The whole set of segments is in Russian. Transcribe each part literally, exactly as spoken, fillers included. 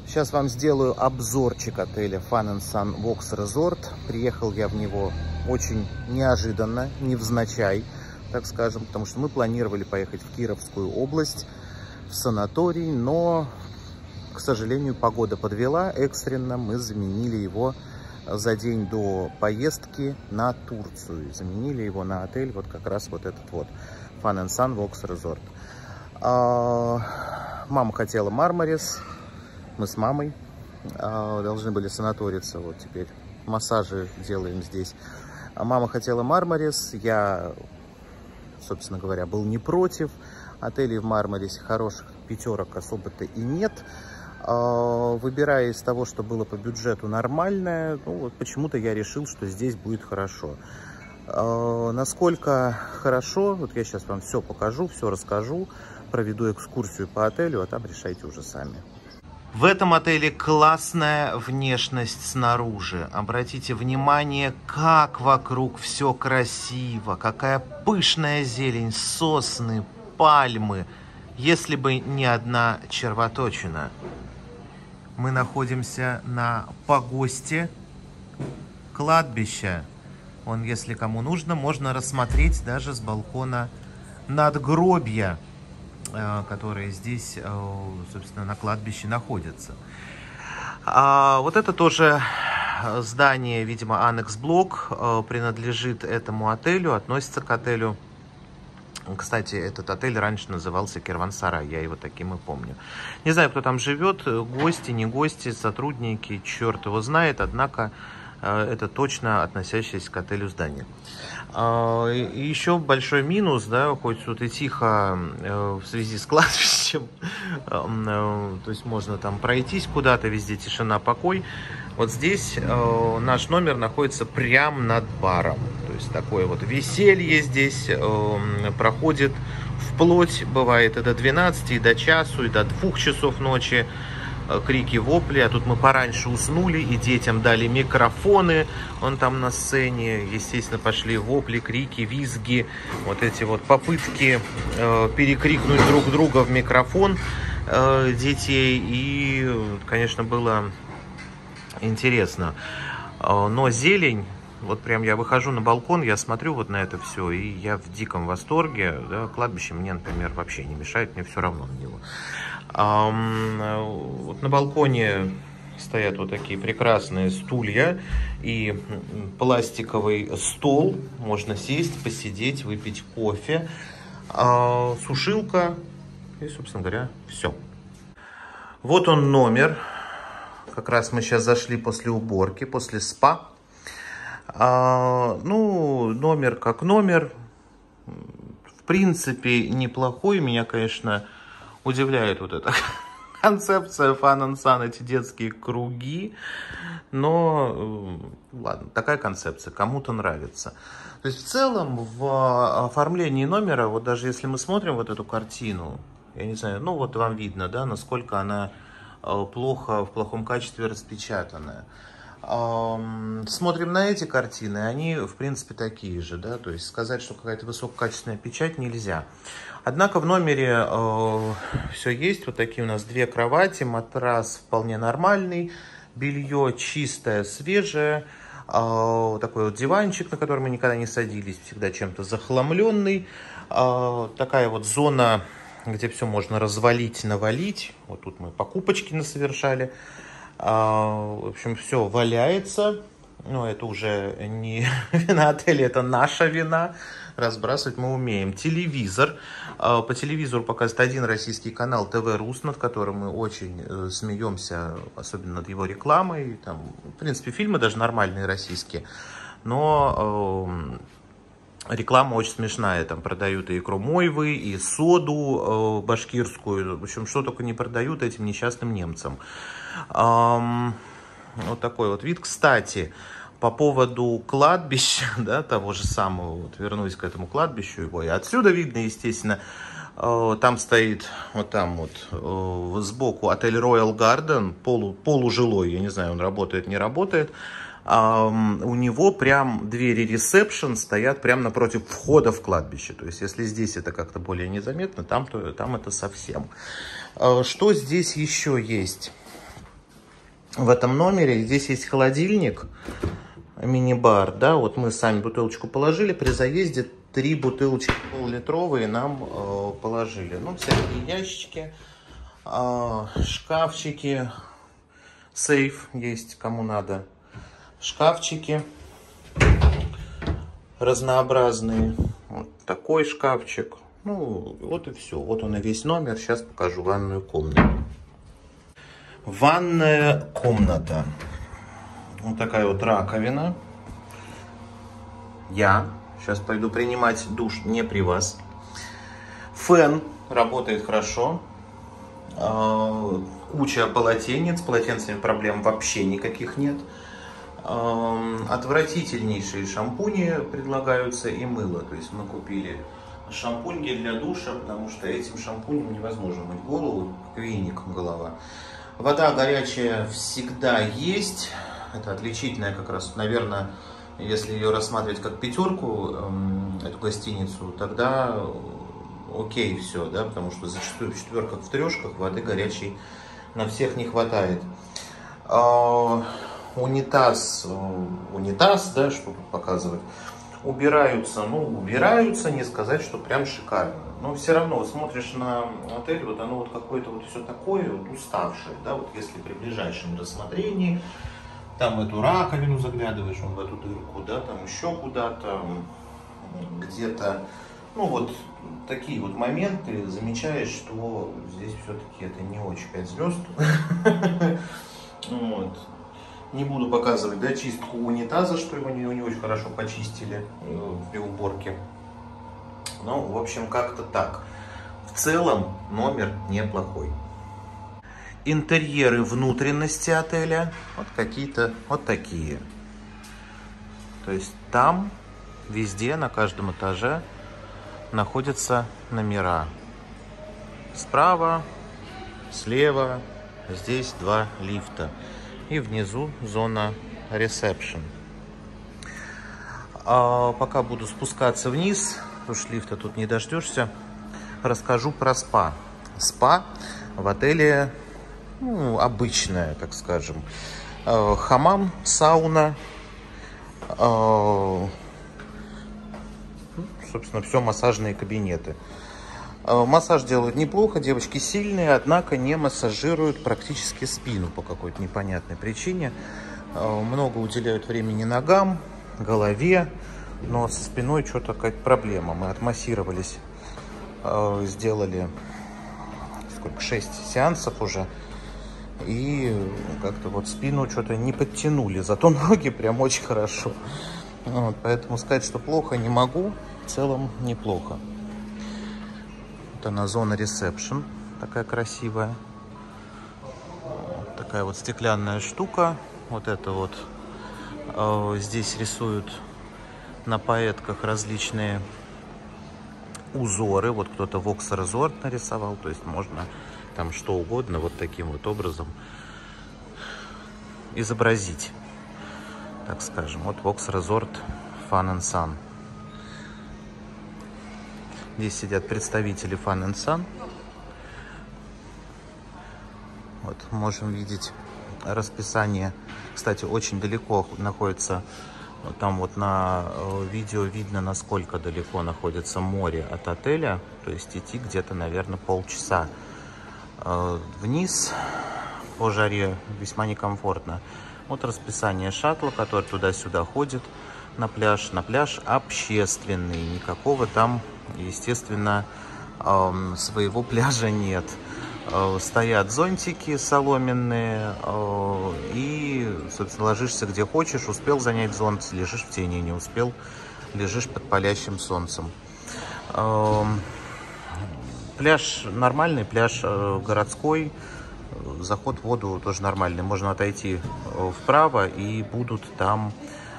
Сейчас вам сделаю обзорчик отеля Fun and Sun Vox Resort. Приехал я в него очень неожиданно, невзначай, так скажем, потому что мы планировали поехать в Кировскую область, в санаторий, но, к сожалению, погода подвела экстренно. Мы заменили его за день до поездки на Турцию. Заменили его на отель, вот как раз вот этот вот Fun and Sun Vox Resort. А, мама хотела Мармарис. Мы с мамой а, должны были санаториться. Вот теперь массажи делаем здесь. А мама хотела Мармарис. Я, собственно говоря, был не против. Отелей в Мармарисе хороших пятерок особо-то и нет. А, выбирая из того, что было по бюджету нормальное, ну, вот почему-то я решил, что здесь будет хорошо. А, насколько хорошо, вот я сейчас вам все покажу, все расскажу. Проведу экскурсию по отелю, а там решайте уже сами. В этом отеле классная внешность снаружи. Обратите внимание, как вокруг все красиво, какая пышная зелень, сосны, пальмы. Если бы не одна червоточина. Мы находимся на погосте кладбища. Вон, если кому нужно, можно рассмотреть даже с балкона надгробья, которые здесь, собственно, на кладбище находятся. А вот это тоже здание, видимо, аннекс-блок, принадлежит этому отелю, относится к отелю. Кстати, этот отель раньше назывался Кервансарай, я его таким и помню. Не знаю, кто там живет, гости, не гости, сотрудники, черт его знает, однако это точно относящееся к отелю здание. И еще большой минус, да, хоть тут и тихо в связи с кладбищем, то есть можно там пройтись куда-то, везде тишина, покой. Вот здесь наш номер находится прямо над баром, то есть такое вот веселье здесь проходит вплоть, бывает, и до двенадцати, и до часу, и до двух часов ночи. Крики, вопли, а тут мы пораньше уснули, и детям дали микрофоны, он там на сцене, естественно, пошли вопли, крики, визги, вот эти вот попытки э, перекрикнуть друг друга в микрофон э, детей, и, конечно, было интересно. Э, но зелень, вот прям я выхожу на балкон, я смотрю вот на это все, и я в диком восторге, да, кладбище мне, например, вообще не мешает, мне все равно на него. Вот на балконе стоят вот такие прекрасные стулья и пластиковый стол. Можно сесть, посидеть, выпить кофе. Сушилка и, собственно говоря, все. Вот он номер. Как раз мы сейчас зашли после уборки, после спа. Ну, номер как номер. В принципе, неплохой. Меня, конечно, удивляет вот эта концепция Fun and Sun, эти детские круги. Но, ладно, такая концепция, кому-то нравится. То есть, в целом, в оформлении номера, вот даже если мы смотрим вот эту картину, я не знаю, ну вот вам видно, да, насколько она плохо, в плохом качестве распечатанная. Смотрим на эти картины, они, в принципе, такие же, да, то есть сказать, что какая-то высококачественная печать, нельзя. Однако в номере э, все есть, вот такие у нас две кровати, матрас вполне нормальный, белье чистое, свежее, э, такой вот диванчик, на который мы никогда не садились, всегда чем-то захламленный, э, такая вот зона, где все можно развалить, навалить, вот тут мы покупочки насовершали. В общем, все валяется. Ну, это уже не вина отеля, это наша вина. Разбрасывать мы умеем. Телевизор. По телевизору показывает один российский канал ТВ-Рус, над которым мы очень смеемся, особенно над его рекламой. Там, в принципе, фильмы даже нормальные российские. Но э, реклама очень смешная. Там продают и икру мойвы, и соду э, башкирскую. В общем, что только не продают этим несчастным немцам. Um, вот такой вот вид. Кстати, по поводу кладбища, да, того же самого, вот вернусь к этому кладбищу его, и отсюда видно, естественно, uh, там стоит, вот там вот, uh, сбоку отель Royal Garden, полу, полужилой, я не знаю, он работает, не работает. Um, у него прям двери ресепшн стоят прямо напротив входа в кладбище. То есть, если здесь это как-то более незаметно, там, то, там это совсем. Uh, что здесь еще есть? в этом номере. Здесь есть холодильник, мини-бар, да, вот мы сами бутылочку положили, при заезде три бутылочки пол-литровые нам э, положили. Ну, всякие ящички, э, шкафчики, сейф есть, кому надо, шкафчики разнообразные, вот такой шкафчик, ну, вот и все, вот он и весь номер. Сейчас покажу ванную комнату. Ванная комната. Вот такая вот раковина. Я сейчас пойду принимать душ не при вас. Фен работает хорошо. Куча полотенец. С полотенцами проблем вообще никаких нет. Отвратительнейшие шампуни предлагаются и мыло. То есть мы купили шампунь гель для душа, потому что этим шампунем невозможно мыть голову, как веник голова. Вода горячая всегда есть. Это отличительная как раз, наверное, если ее рассматривать как пятерку, эту гостиницу, тогда окей все, да, потому что зачастую в четверках, в трешках воды горячей на всех не хватает. Унитаз, унитаз, да, что тут показывать, убираются, ну, убираются, не сказать, что прям шикарно. Но все равно, вот смотришь на отель, вот оно вот какое-то вот все такое, вот уставшее, да, вот если при ближайшем рассмотрении, там в эту раковину заглядываешь, он в эту дырку, да, там еще куда-то, где-то, ну, вот такие вот моменты, замечаешь, что здесь все-таки это не очень пять звезд. Вот. Не буду показывать, да, чистку унитаза, что его не, не очень хорошо почистили при уборке. Ну, в общем, как-то так. В целом номер неплохой. Интерьеры внутренности отеля вот какие-то вот такие. То есть там везде, на каждом этаже находятся номера. Справа, слева, здесь два лифта. И внизу зона ресепшн. А пока буду спускаться вниз, потому что лифта тут не дождешься, расскажу про спа. Спа в отеле, ну, обычная, так скажем. Хамам, сауна, собственно, все массажные кабинеты. Массаж делают неплохо, девочки сильные, однако не массажируют практически спину по какой-то непонятной причине. Много уделяют времени ногам, голове, но со спиной что-то какая-то проблема. Мы отмассировались, сделали сколько, шесть сеансов уже, и как-то вот спину что-то не подтянули, зато ноги прям очень хорошо. Вот, поэтому сказать, что плохо, не могу, в целом неплохо. Вот она, зона ресепшн, такая красивая. Вот такая вот стеклянная штука. Вот это вот э, здесь рисуют на пайетках различные узоры. Вот кто-то Vox Resort нарисовал, то есть можно там что угодно вот таким вот образом изобразить, так скажем. Вот Vox Resort Fun and Sun. Здесь сидят представители Fun and Sun. Вот можем видеть расписание. Кстати, очень далеко находится, там вот на видео видно, насколько далеко находится море от отеля. То есть идти где-то, наверное, полчаса вниз по жаре, весьма некомфортно. Вот расписание шаттла, который туда-сюда ходит на пляж. На пляж общественный, никакого там, естественно, своего пляжа нет. Стоят зонтики соломенные, и, собственно, ложишься где хочешь. Успел занять зонт, лежишь в тени, не успел, лежишь под палящим солнцем. Пляж нормальный, пляж городской, заход в воду тоже нормальный. Можно отойти вправо, и будут там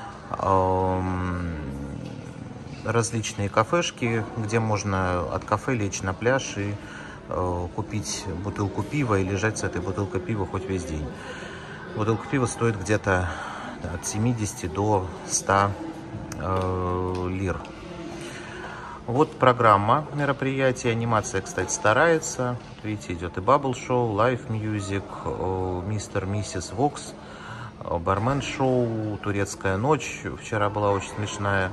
различные кафешки, где можно от кафе лечь на пляж и купить бутылку пива и лежать с этой бутылкой пива хоть весь день. Бутылка пива стоит где-то от семидесяти до ста э, лир. Вот программа мероприятий. Анимация, кстати, старается. Видите, идет и бабл-шоу, лайв-мьюзик, мистер, миссис Вокс, бармен-шоу, турецкая ночь. Вчера была очень смешная.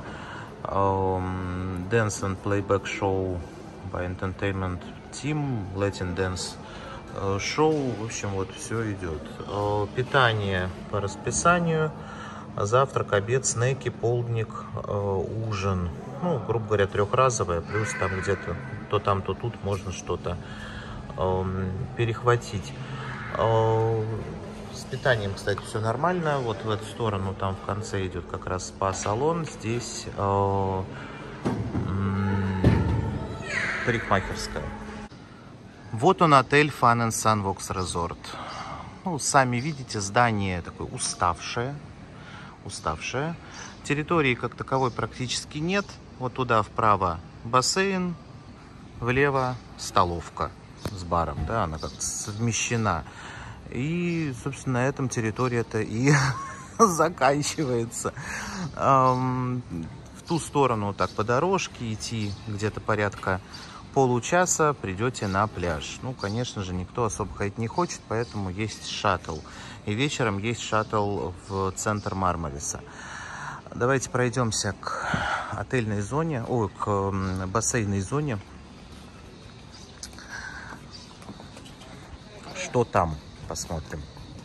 Dance and Playback шоу by Entertainment Team, Latin Dance шоу. В общем, вот все идет. Питание по расписанию. Завтрак, обед, снеки, полдник, ужин. Ну, грубо говоря, трехразовая, плюс там где-то то там, то тут можно что-то э, перехватить. Э, с питанием, кстати, все нормально. Вот в эту сторону там в конце идет как раз спа-салон. Здесь э, э, парикмахерская. Вот он, отель Fun and Sun Vox Resort. Ну, сами видите, здание такое уставшее. Уставшее. Территории как таковой практически нет. Вот туда вправо бассейн, влево столовка с баром, да, она как-то совмещена. И, собственно, на этом территория-то и заканчивается. В ту сторону так по дорожке идти где-то порядка получаса, придете на пляж. Ну, конечно же, никто особо ходить не хочет, поэтому есть шаттл. И вечером есть шаттл в центр Мармариса. Давайте пройдемся к отельной зоне, ой, к бассейной зоне. Что там? Посмотрим.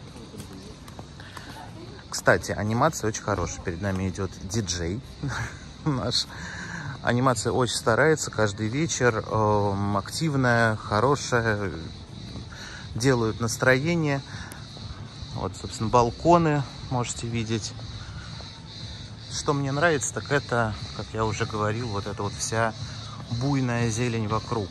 Кстати, анимация очень хорошая. Перед нами идет диджей наш. Анимация очень старается каждый вечер. Э, активная, хорошая. Делают настроение. Вот, собственно, балконы можете видеть. Что мне нравится, так это, как я уже говорил, вот эта вот вся буйная зелень вокруг.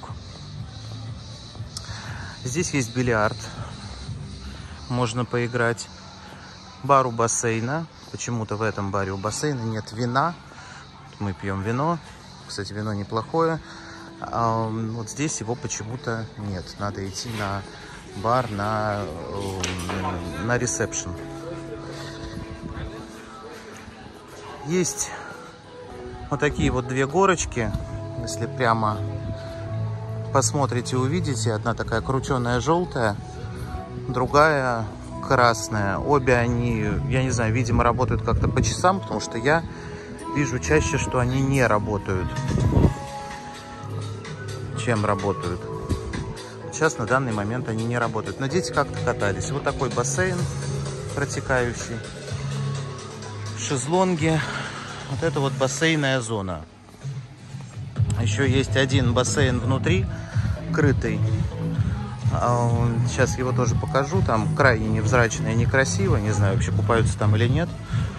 Здесь есть бильярд. Можно поиграть. Бар у бассейна. Почему-то в этом баре у бассейна нет вина. Мы пьем вино. Кстати, вино неплохое. А вот здесь его почему-то нет. Надо идти на бар, на, на ресепшн. Есть вот такие вот две горочки. Если прямо посмотрите, увидите. Одна такая крученая желтая, другая красная. Обе они, я не знаю, видимо, работают как-то по часам, потому что я вижу чаще, что они не работают, чем работают. Сейчас на данный момент они не работают. Но дети как-то катались. Вот такой бассейн протекающий. Шезлонги. Вот это вот бассейная зона. Еще есть один бассейн внутри, крытый. Сейчас его тоже покажу. Там крайне невзрачно и некрасиво. Не знаю, вообще купаются там или нет.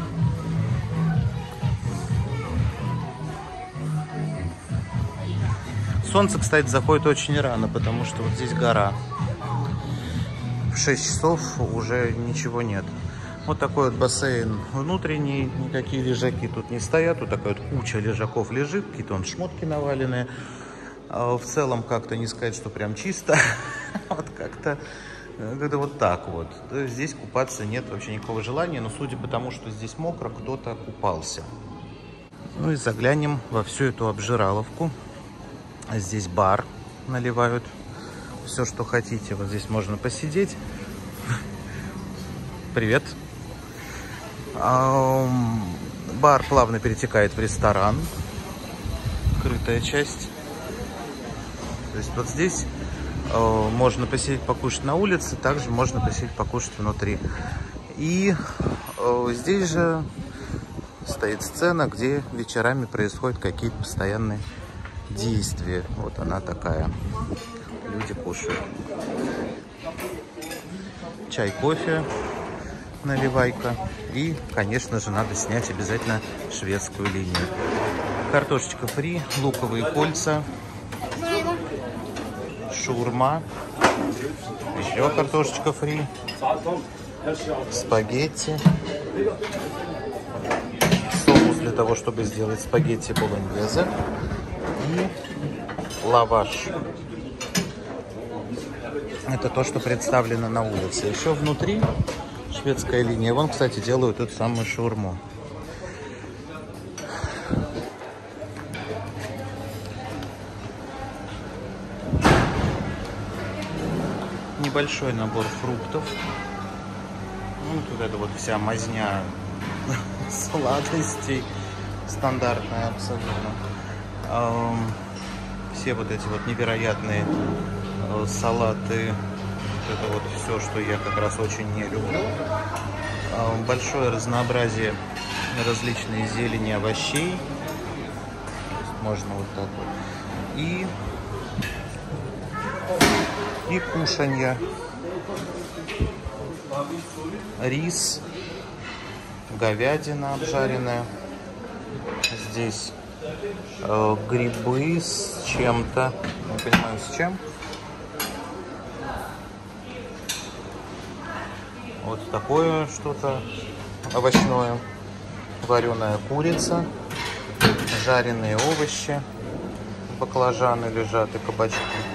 Солнце, кстати, заходит очень рано, потому что вот здесь гора. В шесть часов уже ничего нет. Вот такой вот бассейн внутренний. Никакие лежаки тут не стоят. Тут такая вот куча лежаков лежит. Какие-то вон шмотки наваленные. В целом как-то не сказать, что прям чисто. Вот как-то как-то вот так вот. Здесь купаться нет вообще никакого желания. Но судя по тому, что здесь мокро, кто-то купался. Ну и заглянем во всю эту обжираловку. Здесь бар наливают. Все, что хотите. Вот здесь можно посидеть. Привет. Бар плавно перетекает в ресторан. Крытая часть. То есть вот здесь э, можно посидеть, покушать на улице. Также можно посидеть, покушать внутри. И э, здесь же стоит сцена, где вечерами происходят какие-то постоянные действия. Вот она такая. Люди кушают. Чай, кофе. Наливайка. И, конечно же, надо снять обязательно шведскую линию. Картошечка фри, луковые кольца, шаурма, еще картошечка фри, спагетти, соус для того, чтобы сделать спагетти болоньезе и лаваш. Это то, что представлено на улице. Еще внутри шведская линия. Вон, кстати, делают эту самую шаурму. небольшой набор фруктов. Ну, тут это вот вся мазня сладостей, стандартная абсолютно. Все вот эти вот невероятные салаты, это вот все, что я как раз очень не люблю. Большое разнообразие различной зелени, овощей. Можно вот так вот. И, и кушанья. Рис, говядина обжаренная. Здесь э, грибы с чем-то. Не понимаю, с чем. Вот такое что-то овощное. Вареная курица, жареные овощи, баклажаны лежат и кабачки.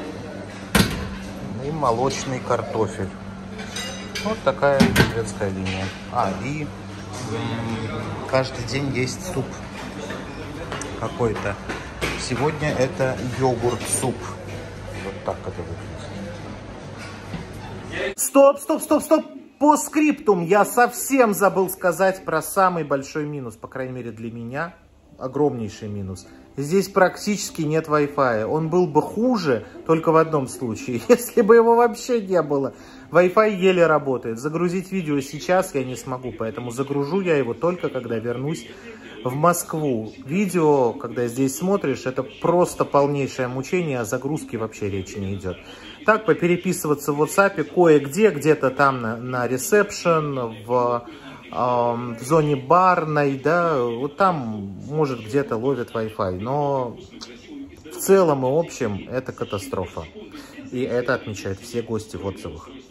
И молочный картофель. Вот такая детская линия. А, и каждый день есть суп какой-то. Сегодня это йогурт-суп. Вот так это выглядит. Стоп, стоп, стоп, стоп! По скриптум я совсем забыл сказать про самый большой минус, по крайней мере для меня, огромнейший минус. Здесь практически нет Wi-Fi. Он был бы хуже только в одном случае, если бы его вообще не было. Wi-Fi еле работает. Загрузить видео сейчас я не смогу, поэтому загружу я его только когда вернусь в Москву. Видео, когда здесь смотришь, это просто полнейшее мучение, о загрузке вообще речи не идет. Так, попереписываться в WhatsApp кое-где, где-то там на, на ресепшн, в, э, в зоне барной, да, вот там, может, где-то ловит Wi-Fi, но в целом и общем это катастрофа. И это отмечают все гости в отзывах.